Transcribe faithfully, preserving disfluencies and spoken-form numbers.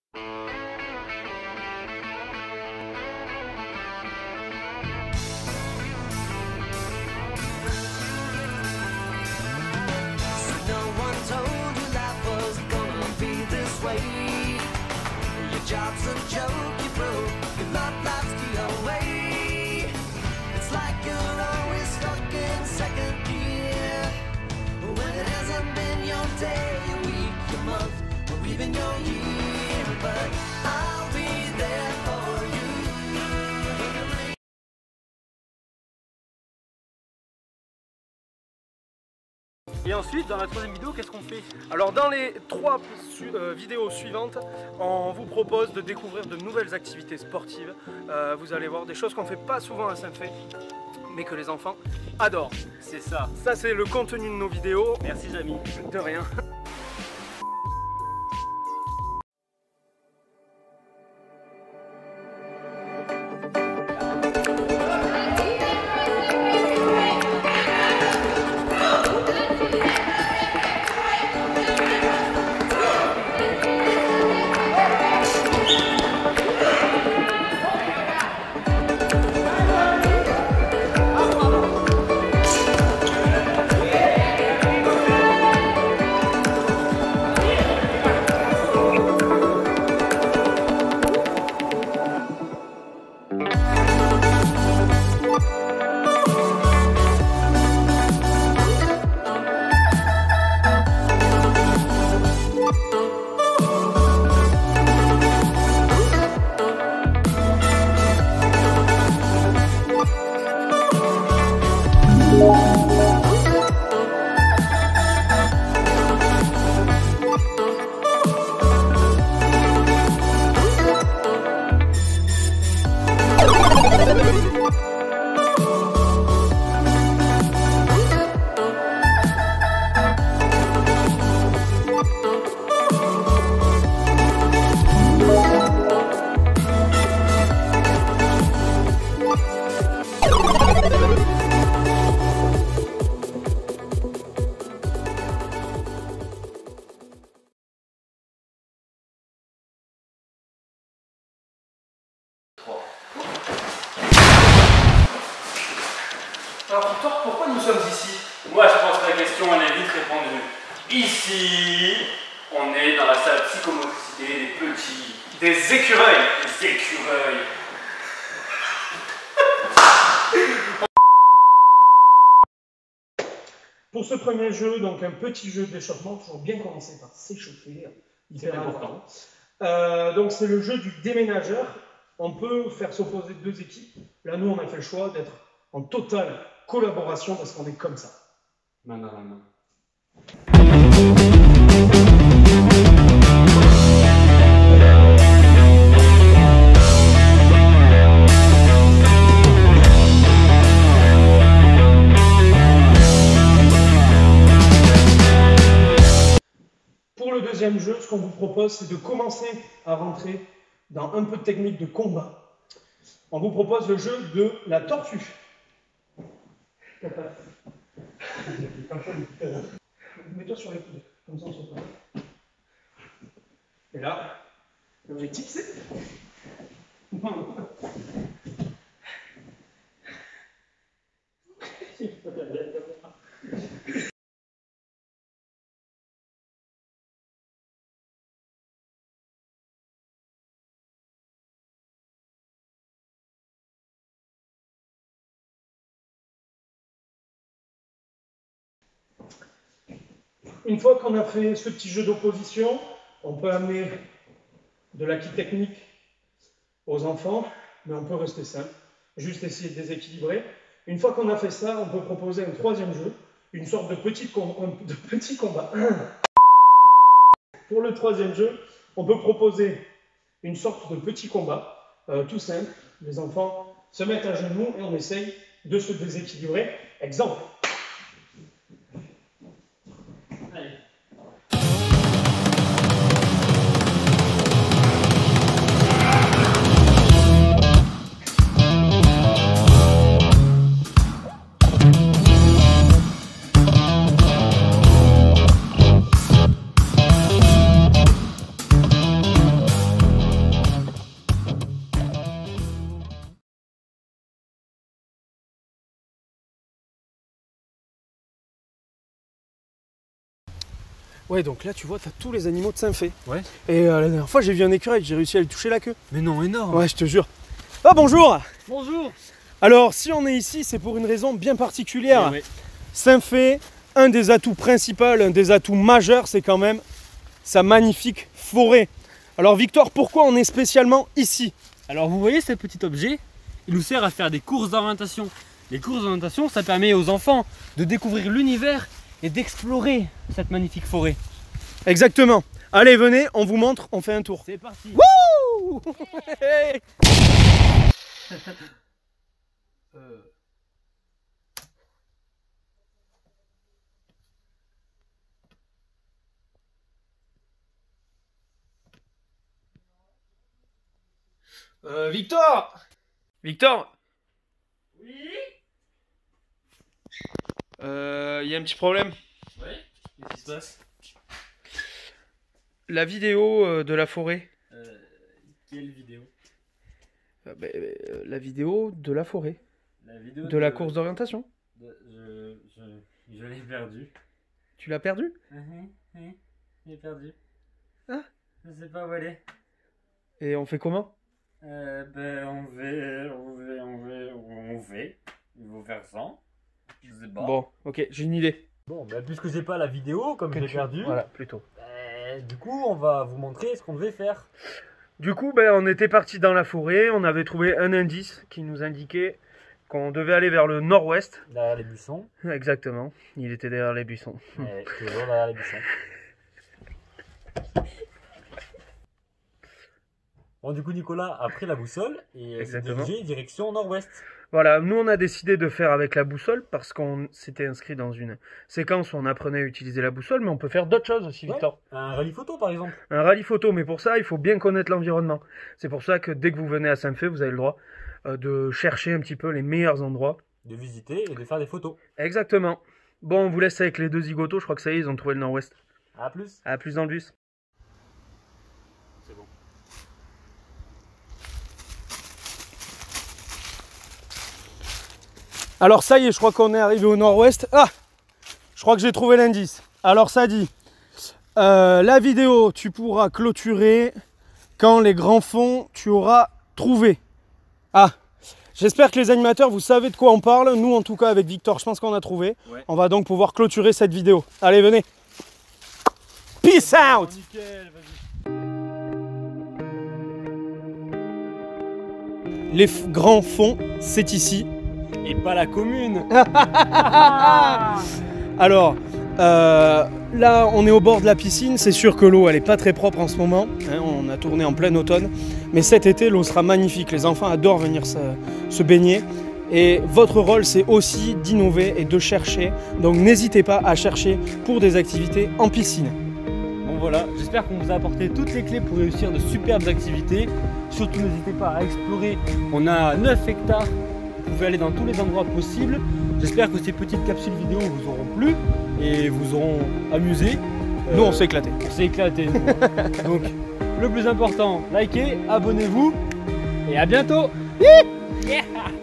Job's a joke, you broke, your love life's the away. It's like you're always stuck in second gear, when it hasn't been your day, your week, your month, or even your year. But I'll be there for you. Et ensuite, dans la troisième vidéo, qu'est-ce qu'on fait? Alors dans les trois euh, vidéos suivantes, on vous propose de découvrir de nouvelles activités sportives. Euh, vous allez voir des choses qu'on ne fait pas souvent à Saint-Fé, mais que les enfants adorent. C'est ça. Ça c'est le contenu de nos vidéos. Merci Jamy. De rien. Alors Victor, pourquoi nous sommes ici? Moi je pense que la question elle est vite répondue. Ici, on est dans la salle psychomotricité des petits. Des écureuils. Des écureuils. Pour ce premier jeu, donc un petit jeu d'échauffement, toujours bien commencer par s'échauffer, hyper important. Euh, donc c'est le jeu du déménageur. On peut faire s'opposer deux équipes. Là nous on a fait le choix d'être en totale collaboration parce qu'on est comme ça. Main dans la main. Pour le deuxième jeu, ce qu'on vous propose, c'est de commencer à rentrer dans un peu de technique de combat. On vous propose le jeu de la tortue. Mets-toi sur les coudes, comme ça on se prend. Et là, l'objectif c'est... Une fois qu'on a fait ce petit jeu d'opposition, on peut amener de l'acquis technique aux enfants, mais on peut rester simple, juste essayer de déséquilibrer. Une fois qu'on a fait ça, on peut proposer un troisième jeu, une sorte de petit, com de petit combat. Pour le troisième jeu, on peut proposer une sorte de petit combat, euh, tout simple. Les enfants se mettent à genoux et on essaye de se déséquilibrer. Exemple. Allez. Ouais, donc là, tu vois, t'as tous les animaux de Saint-Fé. Ouais. Et euh, la dernière fois, j'ai vu un écureuil, j'ai réussi à lui toucher la queue. Mais non, énorme. Ouais, je te jure. Ah, bonjour. Bonjour. Alors, si on est ici, c'est pour une raison bien particulière. Eh ouais. Saint-Fé, un des atouts principaux, un des atouts majeurs, c'est quand même sa magnifique forêt. Alors, Victor, pourquoi on est spécialement ici? Alors vous voyez ce petit objet, il nous sert à faire des courses d'orientation. Les courses d'orientation, ça permet aux enfants de découvrir l'univers et d'explorer cette magnifique forêt. Exactement. Allez, venez, on vous montre, on fait un tour. C'est parti. Wouh. euh... Euh, Victor Victor Oui. Euh, y a un petit problème. Oui. Qu'est-ce qui se passe? La vidéo euh, de la forêt. euh, Quelle vidéo? Euh, bah, euh, la vidéo de la forêt. La vidéo De, de la course d'orientation. de- Je, je, je l'ai perdue. Tu l'as perdue? Oui, je l'ai perdue. Ah. Je sais pas où elle est. Et on fait comment? Euh, ben, on fait, on fait, on fait, on fait. Il faut faire ça. Je sais pas. Bon, ok, j'ai une idée. Bon, ben, puisque j'ai pas la vidéo, comme je l'ai perdue, Voilà, plutôt. ben, du coup, on va vous montrer ce qu'on devait faire. Du coup, ben, on était parti dans la forêt, on avait trouvé un indice qui nous indiquait qu'on devait aller vers le nord-ouest. Derrière les buissons. Exactement, il était derrière les buissons. Eh, toujours derrière les buissons. Bon, du coup, Nicolas a pris la boussole et s'est Exactement. dirigé direction nord-ouest. Voilà, nous on a décidé de faire avec la boussole parce qu'on s'était inscrit dans une séquence où on apprenait à utiliser la boussole, mais on peut faire d'autres choses aussi, Ouais. Victor. Un rallye photo, par exemple. Un rallye photo, mais pour ça, il faut bien connaître l'environnement. C'est pour ça que dès que vous venez à Saint-Fé, vous avez le droit euh, de chercher un petit peu les meilleurs endroits. De visiter et de faire des photos. Exactement. Bon, on vous laisse avec les deux zigotos, je crois que ça y est, ils ont trouvé le nord-ouest. À plus. À plus dans le bus. C'est bon. Alors ça y est, je crois qu'on est arrivé au nord-ouest. Ah, je crois que j'ai trouvé l'indice. Alors ça dit, euh, la vidéo, tu pourras clôturer quand les grands fonds, tu auras trouvé. Ah, j'espère que les animateurs, vous savez de quoi on parle. Nous, en tout cas, avec Victor, je pense qu'on a trouvé. Ouais. On va donc pouvoir clôturer cette vidéo. Allez, venez. Peace out. Nickel, vas-y. Les f- grands fonds, c'est ici. Et pas la commune. Alors, euh, là, on est au bord de la piscine. C'est sûr que l'eau, elle est pas très propre en ce moment. Hein, on a tourné en plein automne. Mais cet été, l'eau sera magnifique. Les enfants adorent venir se, se baigner. Et votre rôle, c'est aussi d'innover et de chercher. Donc, n'hésitez pas à chercher pour des activités en piscine. Bon voilà, j'espère qu'on vous a apporté toutes les clés pour réussir de superbes activités. Surtout n'hésitez pas à explorer. On a neuf hectares. Vous pouvez aller dans tous les endroits possibles. J'espère que ces petites capsules vidéo vous auront plu et vous auront amusé. Nous, Euh, on s'est éclaté. On s'est éclaté. Donc, le plus important, likez, abonnez-vous et à bientôt. Yeah